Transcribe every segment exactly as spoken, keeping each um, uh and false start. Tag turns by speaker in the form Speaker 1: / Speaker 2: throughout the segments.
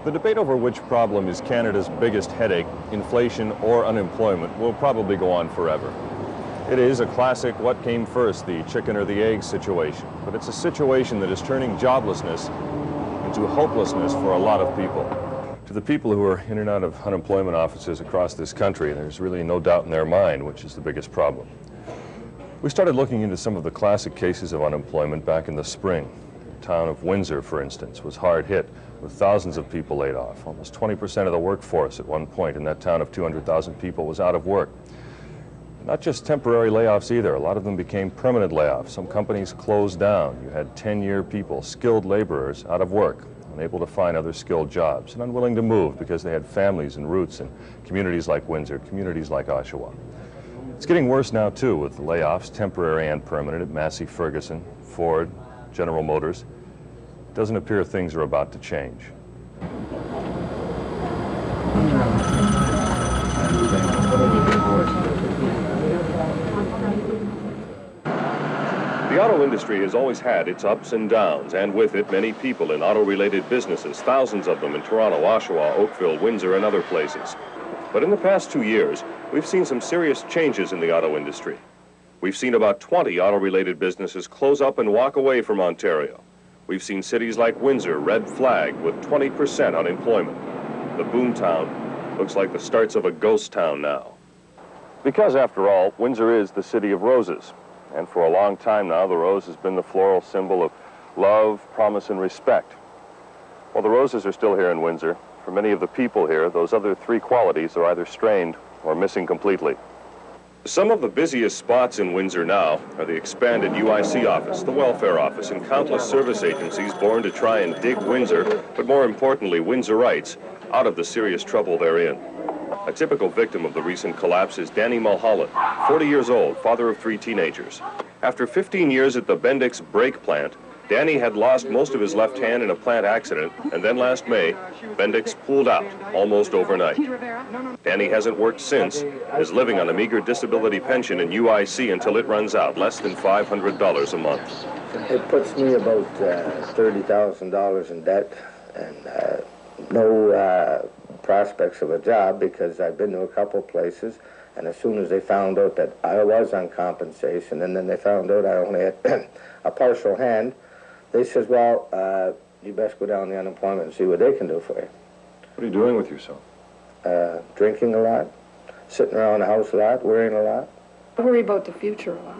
Speaker 1: The debate over which problem is Canada's biggest headache, inflation or unemployment, will probably go on forever. It is a classic what came first, the chicken or the egg situation, but it's a situation that is turning joblessness into hopelessness for a lot of people. To the people who are in and out of unemployment offices across this country, there's really no doubt in their mind which is the biggest problem. We started looking into some of the classic cases of unemployment back in the spring. The town of Windsor, for instance, was hard hit, with thousands of people laid off. Almost twenty percent of the workforce at one point in that town of two hundred thousand people was out of work. Not just temporary layoffs either. A lot of them became permanent layoffs. Some companies closed down. You had ten-year people, skilled laborers, out of work, unable to find other skilled jobs, and unwilling to move because they had families and roots in communities like Windsor, communities like Oshawa. It's getting worse now, too, with layoffs, temporary and permanent, at Massey Ferguson, Ford, General Motors. It doesn't appear things are about to change. The auto industry has always had its ups and downs, and with it, many people in auto-related businesses, thousands of them in Toronto, Oshawa, Oakville, Windsor, and other places. But in the past two years, we've seen some serious changes in the auto industry. We've seen about twenty auto-related businesses close up and walk away from Ontario. We've seen cities like Windsor red flagged with twenty percent unemployment. The boomtown looks like the starts of a ghost town now. Because, after all, Windsor is the city of roses. And for a long time now, the rose has been the floral symbol of love, promise, and respect. While the roses are still here in Windsor, for many of the people here, those other three qualities are either strained or missing completely. Some of the busiest spots in Windsor now are the expanded U I C office, the welfare office, and countless service agencies born to try and dig Windsor, but more importantly, Windsorites, out of the serious trouble they're in. A typical victim of the recent collapse is Danny Mulholland, forty years old, father of three teenagers. After fifteen years at the Bendix brake plant, Danny had lost most of his left hand in a plant accident, and then last May, Bendix pulled out almost overnight. Danny hasn't worked since, is living on a meager disability pension in U I C until it runs out, less than five hundred dollars a month.
Speaker 2: It puts me about uh, thirty thousand dollars in debt, and uh, no uh, prospects of a job, because I've been to a couple places, and as soon as they found out that I was on compensation, and then they found out I only had a partial hand, they says, well, uh, you best go down the unemployment and see what they can do for you.
Speaker 1: What are you doing with yourself?
Speaker 2: Uh, drinking a lot, sitting around the house a lot, worrying a lot.
Speaker 3: I worry about the future a lot.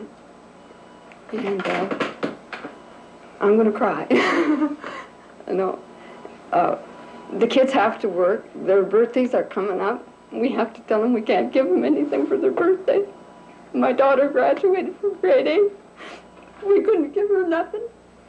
Speaker 3: And uh, I'm going to cry. I know. Uh, the kids have to work. Their birthdays are coming up. We have to tell them we can't give them anything for their birthday. My daughter graduated from grade eight. We couldn't give her nothing.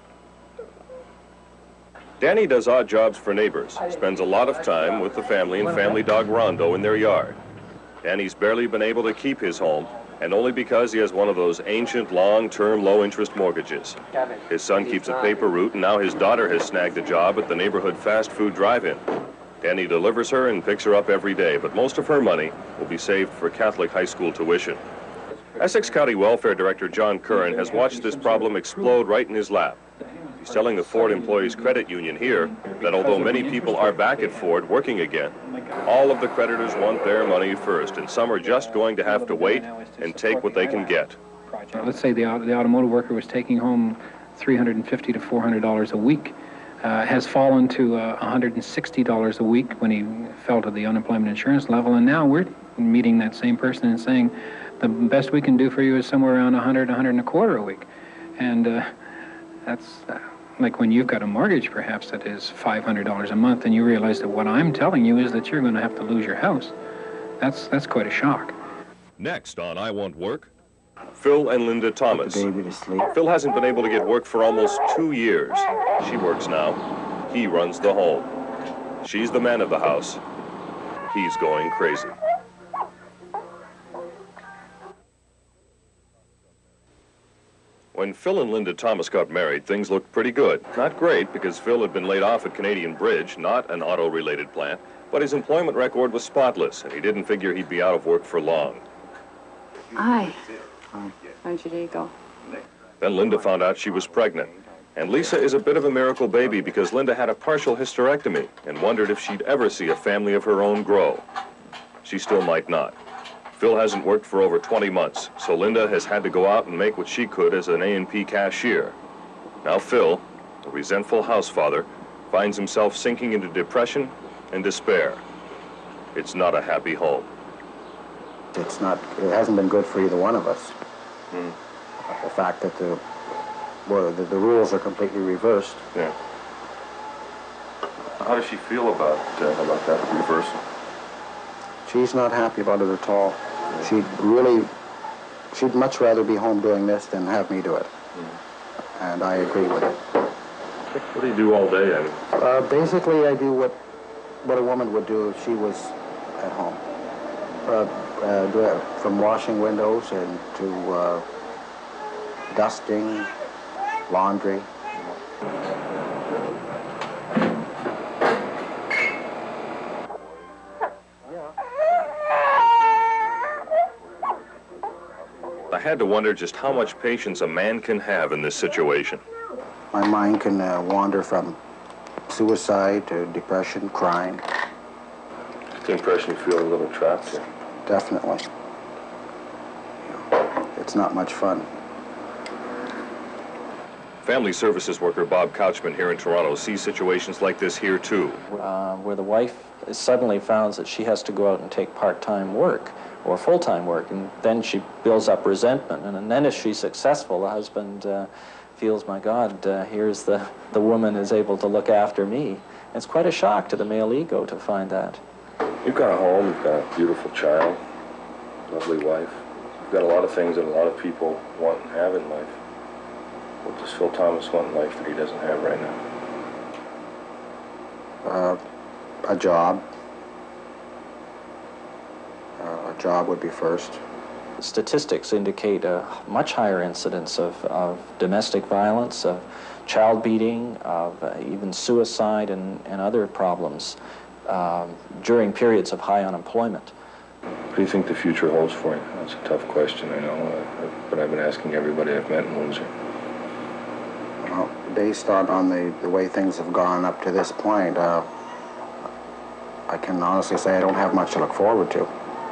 Speaker 1: Danny does odd jobs for neighbors, spends a lot of time with the family and family dog Rondo in their yard. Danny's barely been able to keep his home, and only because he has one of those ancient, long-term, low-interest mortgages. His son keeps a paper route, and now his daughter has snagged a job at the neighborhood fast food drive-in. Danny delivers her and picks her up every day, but most of her money will be saved for Catholic high school tuition. Essex County Welfare Director John Curran has watched this problem explode right in his lap. He's telling the Ford Employees Credit Union here that although many people are back at Ford working again, all of the creditors want their money first, and some are just going to have to wait and take what they can get.
Speaker 4: Let's say the, the automotive worker was taking home three hundred fifty to four hundred dollars a week, uh, has fallen to uh, one hundred sixty dollars a week when he fell to the unemployment insurance level, and now we're meeting that same person and saying the best we can do for you is somewhere around one hundred, one hundred and a quarter a week. And uh, that's uh, like when you've got a mortgage, perhaps, that is five hundred dollars a month, and you realize that what I'm telling you is that you're going to have to lose your house. That's, that's quite a shock.
Speaker 1: Next on I Want Work, Phil and Linda Thomas. Phil hasn't been able to get work for almost two years. She works now. He runs the home. She's the man of the house. He's going crazy. When Phil and Linda Thomas got married, things looked pretty good. Not great, because Phil had been laid off at Canadian Bridge, not an auto-related plant, but his employment record was spotless, and he didn't figure he'd be out of work for long.
Speaker 3: Hi. How'd your day go?
Speaker 1: Then Linda found out she was pregnant. And Lisa is a bit of a miracle baby because Linda had a partial hysterectomy and wondered if she'd ever see a family of her own grow. She still might not. Phil hasn't worked for over twenty months, so Linda has had to go out and make what she could as an A and P cashier. Now Phil, a resentful house father, finds himself sinking into depression and despair. It's not a happy home.
Speaker 5: It's not, it hasn't been good for either one of us.
Speaker 1: Mm.
Speaker 5: The fact that the, well, the, the rules are completely reversed.
Speaker 1: Yeah. How does she feel about, uh, about that reversal?
Speaker 5: She's not happy about it at all. She'd really, she'd much rather be home doing this than have me do it. Mm. And I agree with it.
Speaker 1: What do you do all day? I mean?
Speaker 5: Uh, basically, I do what, what a woman would do if she was at home. Uh, uh, do it from washing windows and to uh, dusting, laundry.
Speaker 1: I had to wonder just how much patience a man can have in this situation.
Speaker 5: My mind can uh, wander from suicide to depression, crime.
Speaker 1: The impression you feel a little trapped here.
Speaker 5: Definitely. It's not much fun.
Speaker 1: Family services worker Bob Couchman here in Toronto sees situations like this here too.
Speaker 6: Uh, where the wife suddenly finds that she has to go out and take part-time work or full-time work, and then she builds up resentment. And, and then if she's successful, the husband uh, feels, my God, uh, here's the, the woman is able to look after me. It's quite a shock to the male ego to find that.
Speaker 7: You've got a home, you've got a beautiful child, lovely wife. You've got a lot of things that a lot of people want and have in life. What does Phil Thomas want in life that he doesn't have right now?
Speaker 5: Uh, a job. Uh, a job would be first.
Speaker 6: Statistics indicate a much higher incidence of, of domestic violence, of child beating, of uh, even suicide and, and other problems um, during periods of high unemployment.
Speaker 7: What do you think the future holds for you? That's a tough question, I know, uh, but I've been asking everybody I've met in Windsor.
Speaker 5: Well, based on, on the, the way things have gone up to this point, uh, I can honestly say I don't have much to look forward to.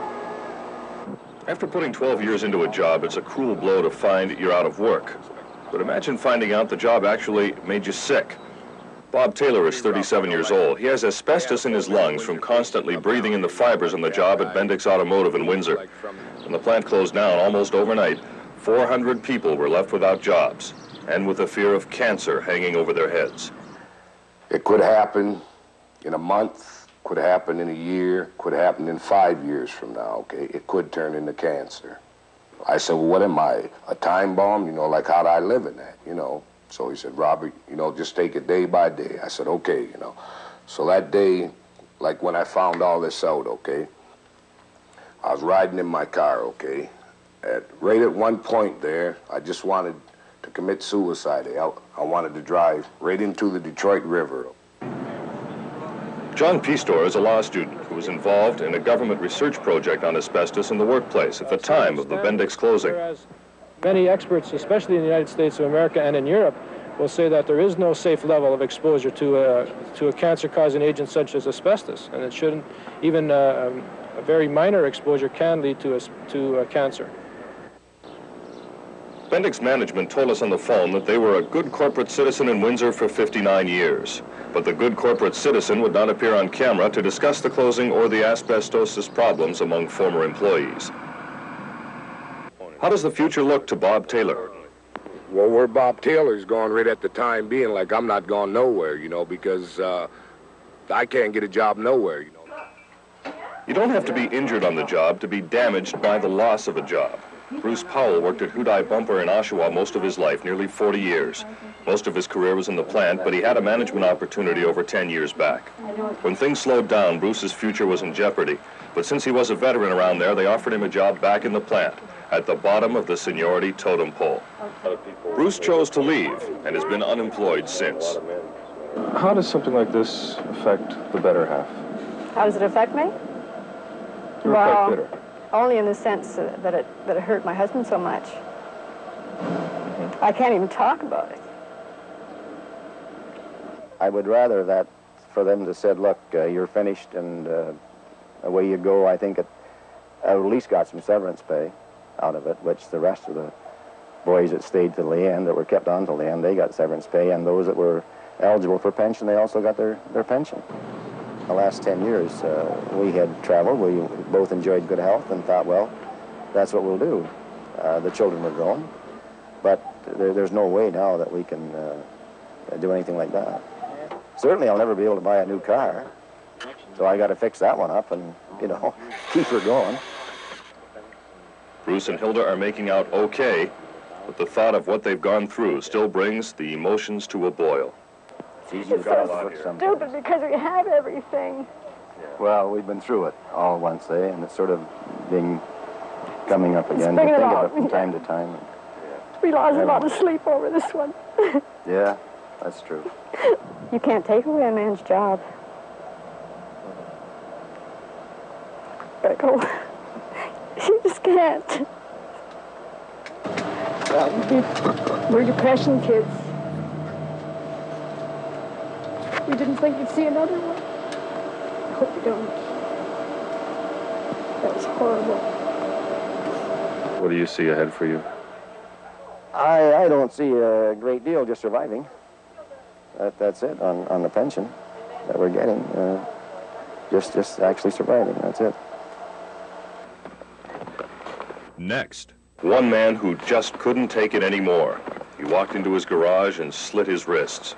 Speaker 1: After putting twelve years into a job, it's a cruel blow to find you're out of work. But imagine finding out the job actually made you sick. Bob Taylor is thirty-seven years old. He has asbestos in his lungs from constantly breathing in the fibers on the job at Bendix Automotive in Windsor. When the plant closed down almost overnight, four hundred people were left without jobs and with the fear of cancer hanging over their heads.
Speaker 8: It could happen in a month, could happen in a year, could happen in five years from now, okay? It could turn into cancer. I said, well, what am I, a time bomb? You know, like, how'd I live in that, you know? So he said, Robert, you know, just take it day by day. I said, okay, you know. So that day, like when I found all this out, okay, I was riding in my car, okay? At, right at one point there, I just wanted to commit suicide. I, I wanted to drive right into the Detroit River.
Speaker 1: John Pistor is a law student who was involved in a government research project on asbestos in the workplace at the time of the Bendix closing.
Speaker 9: Whereas many experts, especially in the United States of America and in Europe, will say that there is no safe level of exposure to a, to a cancer-causing agent such as asbestos, and it shouldn't, even uh, a very minor exposure can lead to, a, to a cancer.
Speaker 1: Bendix management told us on the phone that they were a good corporate citizen in Windsor for fifty-nine years. But the good corporate citizen would not appear on camera to discuss the closing or the asbestosis problems among former employees. How does the future look to Bob Taylor?
Speaker 8: Well, where Bob Taylor's gone right at the time being, like, I'm not going nowhere, you know, because uh, I can't get a job nowhere, you know.
Speaker 1: You don't have to be injured on the job to be damaged by the loss of a job. Bruce Powell worked at Hudai Bumper in Oshawa most of his life, nearly forty years. Most of his career was in the plant, but he had a management opportunity over ten years back. When things slowed down, Bruce's future was in jeopardy. But since he was a veteran around there, they offered him a job back in the plant, at the bottom of the seniority totem pole. Bruce chose to leave and has been unemployed since.
Speaker 7: How does something like this affect the better half?
Speaker 10: How does it affect me?
Speaker 7: You're
Speaker 10: well,
Speaker 7: quite bitter.
Speaker 10: Only in the sense that it, that it hurt my husband so much. Mm-hmm. I can't even talk about it.
Speaker 5: I would rather that for them to said, look, uh, you're finished and uh, away you go. I think it I at least got some severance pay out of it, which the rest of the boys that stayed till the end, that were kept on till the end, they got severance pay, and those that were eligible for pension, they also got their, their pension. The last ten years, uh, we had traveled. We both enjoyed good health and thought, well, that's what we'll do. Uh, the children were grown, but there, there's no way now that we can uh, do anything like that. Certainly, I'll never be able to buy a new car, so I got to fix that one up and, you know, keep her going.
Speaker 1: Bruce and Hilda are making out okay, but the thought of what they've gone through still brings the emotions to a boil.
Speaker 5: It's easy to put sometimes.
Speaker 10: Stupid because we have everything.
Speaker 5: Well, we've been through it all once, eh? And it's sort of being coming up again.
Speaker 10: Bring
Speaker 5: You
Speaker 10: it
Speaker 5: think
Speaker 10: on.
Speaker 5: of it from time to time.
Speaker 10: We lost a lot of sleep over this one.
Speaker 5: Yeah, that's true.
Speaker 10: You can't take away a man's job. But go. You just can't. Well, we're depression kids. We didn't think you'd see another one. I hope you don't. That was horrible.
Speaker 1: What do you see ahead for you?
Speaker 5: I, I don't see a great deal, just surviving. That, that's it, on, on the pension that we're getting. Uh, just, just actually surviving, that's it.
Speaker 1: Next, one man who just couldn't take it anymore. He walked into his garage and slit his wrists.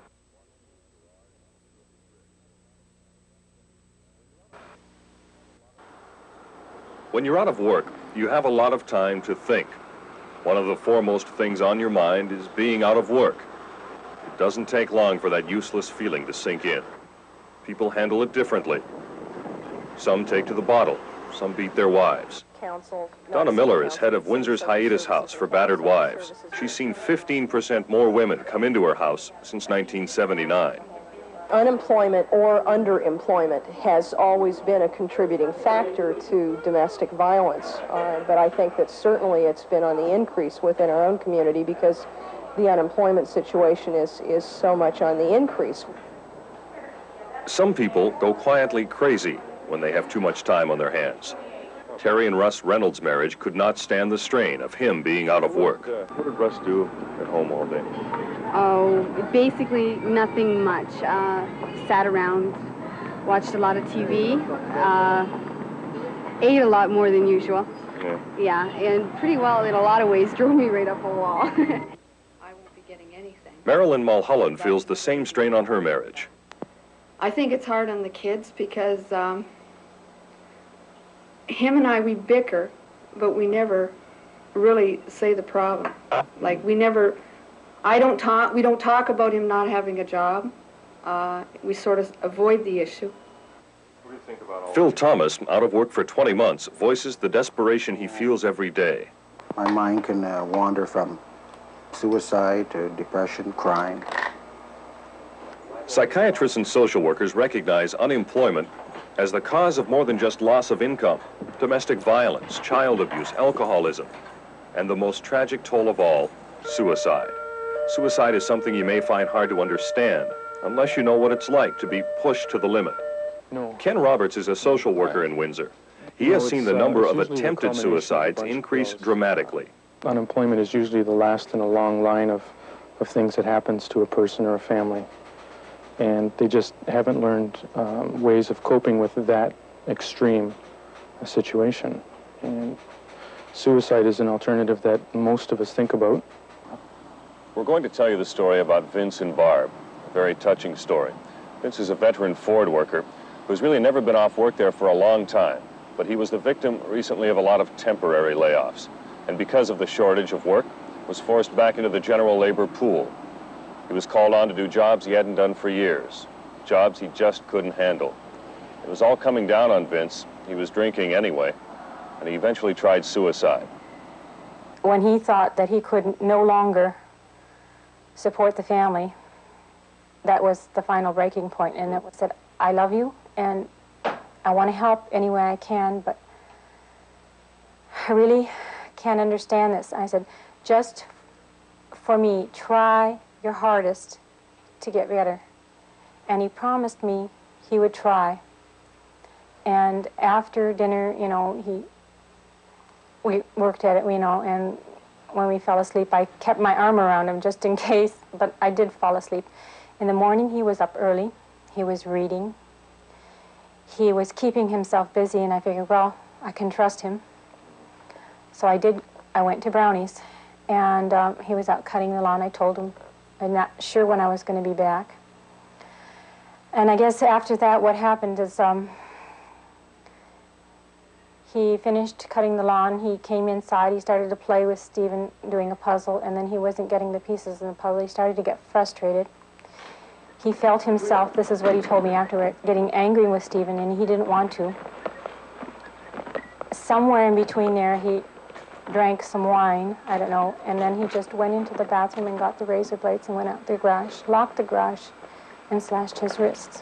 Speaker 1: When you're out of work, you have a lot of time to think. One of the foremost things on your mind is being out of work. It doesn't take long for that useless feeling to sink in. People handle it differently. Some take to the bottle, some beat their wives. Donna Miller is head of Windsor's hiatus house for battered wives. She's seen fifteen percent more women come into her house since nineteen seventy-nine.
Speaker 11: Unemployment or underemployment has always been a contributing factor to domestic violence, uh, but I think that certainly it's been on the increase within our own community because the unemployment situation is, is so much on the increase.
Speaker 1: Some people go quietly crazy when they have too much time on their hands. Terry and Russ Reynolds' marriage could not stand the strain of him being out of work. What did Russ do at home all day?
Speaker 12: Oh, basically nothing much. Uh, sat around, watched a lot of T V, uh, ate a lot more than usual.
Speaker 1: Yeah.
Speaker 12: Yeah, and pretty well in a lot of ways drove me right up a wall. I won't be getting anything.
Speaker 1: Marilyn Mulholland feels the same strain on her marriage.
Speaker 3: I think it's hard on the kids because um, him and I, we bicker, but we never really say the problem. Like, we never... I don't talk, we don't talk about him not having a job. Uh, we sort of avoid the issue.
Speaker 1: What do you think about all Phil Thomas, out of work for twenty months, voices the desperation he feels every day.
Speaker 5: My mind can uh, wander from suicide to depression, crime.
Speaker 1: Psychiatrists and social workers recognize unemployment as the cause of more than just loss of income, domestic violence, child abuse, alcoholism, and the most tragic toll of all, suicide. Suicide is something you may find hard to understand unless you know what it's like to be pushed to the limit.
Speaker 9: No.
Speaker 1: Ken Roberts is a social worker in Windsor. He
Speaker 9: No,
Speaker 1: has seen the
Speaker 9: uh,
Speaker 1: number
Speaker 9: it's
Speaker 1: of
Speaker 9: usually a
Speaker 1: attempted
Speaker 9: combination of a
Speaker 1: suicides
Speaker 9: bunch of
Speaker 1: increase
Speaker 9: those.
Speaker 1: dramatically.
Speaker 9: Unemployment is usually the last in a long line of, of things that happens to a person or a family. And they just haven't learned um, ways of coping with that extreme uh, situation. And suicide is an alternative that most of us think about.
Speaker 1: We're going to tell you the story about Vince and Barb, a very touching story. Vince is a veteran Ford worker who's really never been off work there for a long time, but he was the victim recently of a lot of temporary layoffs, and because of the shortage of work, was forced back into the general labor pool. He was called on to do jobs he hadn't done for years, jobs he just couldn't handle. It was all coming down on Vince. He was drinking anyway, and he eventually tried suicide.
Speaker 13: When he thought that he could no longer support the family, that was the final breaking point, and it was that I love you and I want to help any way I can, but I really can't understand this. I said, just for me, try your hardest to get better. and he promised me he would try. And after dinner, you know, he, we worked at it, you know, and when we fell asleep, I kept my arm around him just in case, but I did fall asleep. In the morning, he was up early. He was reading. He was keeping himself busy, and I figured, well, I can trust him. So I did, I went to Brownie's, and um, he was out cutting the lawn. I told him I'm not sure when I was going to be back. And I guess after that, what happened is um, he finished cutting the lawn. He came inside. He started to play with Stephen doing a puzzle, and then he wasn't getting the pieces in the puzzle. He started to get frustrated. He felt himself, this is what he told me afterward, getting angry with Stephen, and he didn't want to. Somewhere in between there, he drank some wine, I don't know, and then he just went into the bathroom and got the razor blades and went out the garage, locked the garage, and slashed his wrists.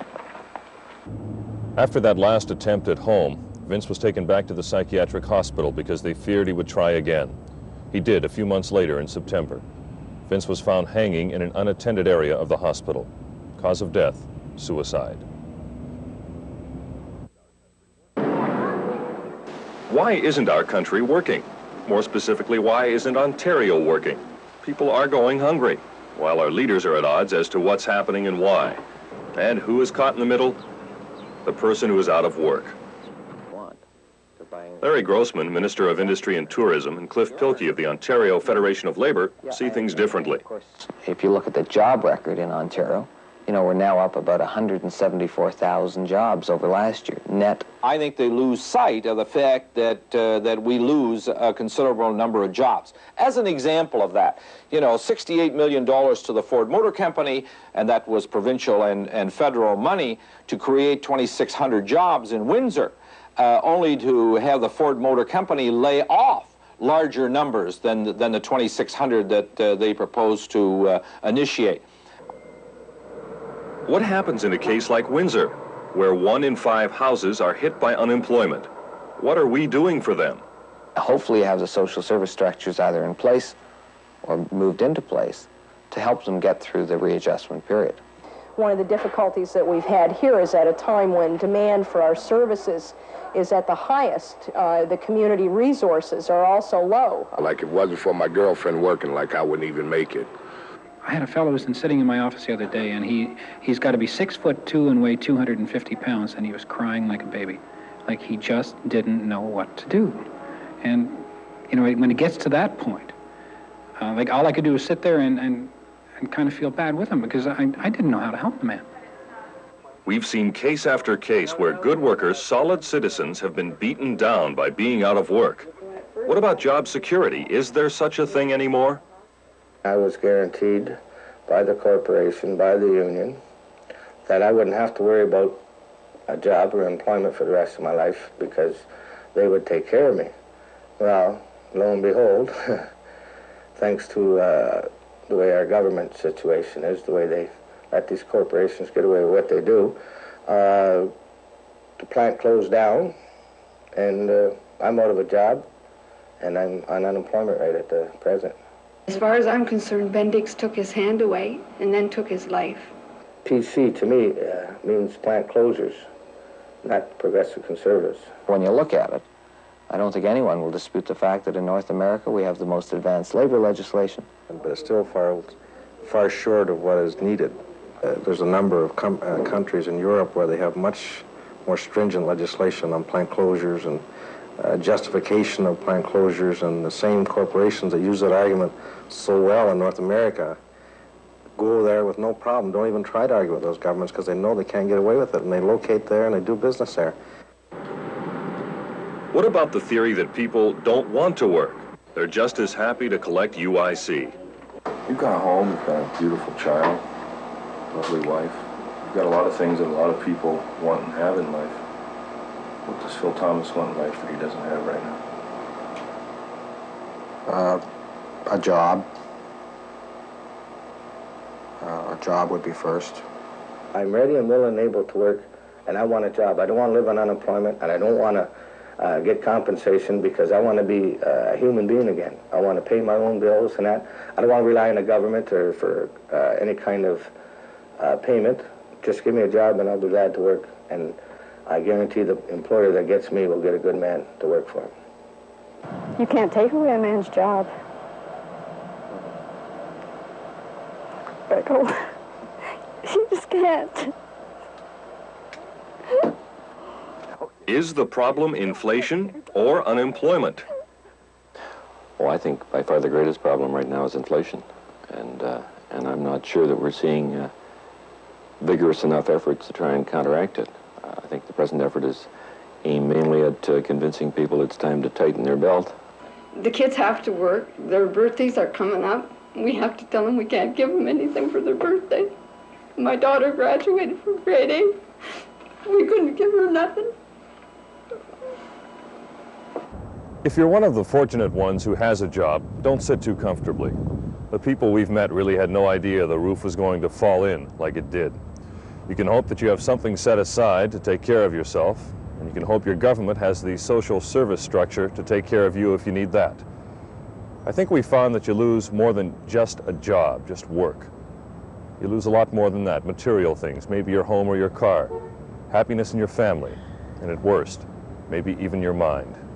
Speaker 1: After that last attempt at home, Vince was taken back to the psychiatric hospital because they feared he would try again. He did a few months later in September. Vince was found hanging in an unattended area of the hospital. Cause of death, suicide. Why isn't our country working? More specifically, why isn't Ontario working? People are going hungry, while our leaders are at odds as to what's happening and why. And who is caught in the middle? The person who is out of work. Larry Grossman, Minister of Industry and Tourism, and Cliff Pilkey of the Ontario Federation of Labor see things differently.
Speaker 14: If you look at the job record in Ontario, you know, we're now up about one hundred seventy-four thousand jobs over last year, net.
Speaker 15: I think they lose sight of the fact that, uh, that we lose a considerable number of jobs. As an example of that, you know, sixty-eight million dollars to the Ford Motor Company, and that was provincial and, and federal money, to create twenty-six hundred jobs in Windsor. Uh, only to have the Ford Motor Company lay off larger numbers than, than the twenty-six hundred that uh, they proposed to uh, initiate.
Speaker 1: What happens in a case like Windsor, where one in five houses are hit by unemployment? What are we doing for them?
Speaker 14: Hopefully you have the social service structures either in place or moved into place to help them get through the readjustment period.
Speaker 11: One of the difficulties that we've had here is at a time when demand for our services is at the highest. Uh, the community resources are also low.
Speaker 8: Like, if it wasn't for my girlfriend working, like, I wouldn't even make it.
Speaker 4: I had a fellow who was sitting in my office the other day, and he, he's got to be six foot two and weigh two hundred fifty pounds, and he was crying like a baby. Like he just didn't know what to do. And, you know, when it gets to that point, uh, like all I could do was sit there and, and, and kind of feel bad with him because I, I didn't know how to help the man.
Speaker 1: We've seen case after case where good workers, solid citizens, have been beaten down by being out of work. What about job security? Is there such a thing anymore?
Speaker 2: I was guaranteed by the corporation, by the union, that I wouldn't have to worry about a job or employment for the rest of my life because they would take care of me. Well, lo and behold, thanks to uh, the way our government situation is, the way they let these corporations get away with what they do, uh, the plant closed down, and uh, I'm out of a job, and I'm on unemployment rate at the present.
Speaker 3: As far as I'm concerned, Bendix took his hand away and then took his life.
Speaker 2: P C, to me, uh, means plant closures, not progressive conservatives.
Speaker 14: When you look at it, I don't think anyone will dispute the fact that in North America we have the most advanced labor legislation.
Speaker 16: But it's still far, far short of what is needed. Uh, there's a number of com uh, countries in Europe where they have much more stringent legislation on plant closures and uh, justification of plant closures, and the same corporations that use that argument so well in North America go there with no problem, don't even try to argue with those governments because they know they can't get away with it, and they locate there and they do business there.
Speaker 1: What about the theory that people don't want to work? They're just as happy to collect U I C.
Speaker 7: You've got a home, you've got a beautiful child, lovely wife. You've got a lot of things that a lot of people want and have in life. What does Phil Thomas want in life that he doesn't have right now?
Speaker 5: Uh, a job. Uh, a job would be first.
Speaker 2: I'm ready and willing and able to work, and I want a job. I don't want to live on unemployment, and I don't want to uh, get compensation because I want to be uh, a human being again. I want to pay my own bills and that. I don't want to rely on the government or for uh, any kind of uh, payment just give me a job and I'll be glad to work. And I guarantee the employer that gets me will get a good man to work for him.
Speaker 10: You can't take away a man's job. Rickle, you just can't.
Speaker 1: Is the problem inflation or unemployment?
Speaker 17: Well, I think by far the greatest problem right now is inflation. And, uh, and I'm not sure that we're seeing uh, vigorous enough efforts to try and counteract it. Uh, I think the present effort is aimed mainly at uh, convincing people it's time to tighten their belt.
Speaker 3: The kids have to work. Their birthdays are coming up. We have to tell them we can't give them anything for their birthday. My daughter graduated from grade eight. We couldn't give her nothing.
Speaker 1: If you're one of the fortunate ones who has a job, don't sit too comfortably. The people we've met really had no idea the roof was going to fall in like it did. You can hope that you have something set aside to take care of yourself, and you can hope your government has the social service structure to take care of you if you need that. I think we found that you lose more than just a job, just work. You lose a lot more than that, material things, maybe your home or your car, happiness in your family, and at worst, maybe even your mind.